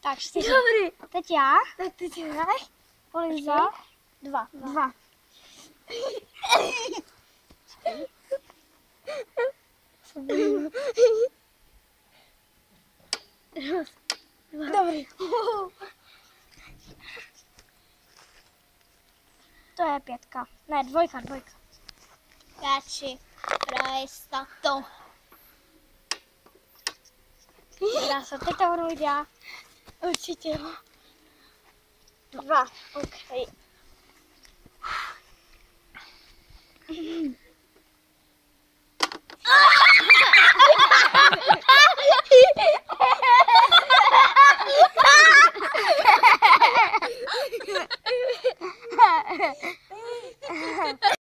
Tak, 4. Dobrý. Teď já. Tak ty dělaj. Kolik za? 2. 2. Dobrý. To je 5. Ne, 2. Radši pro jistotu. Krása, teď to budu jít já. Určitě jo. 2. OK.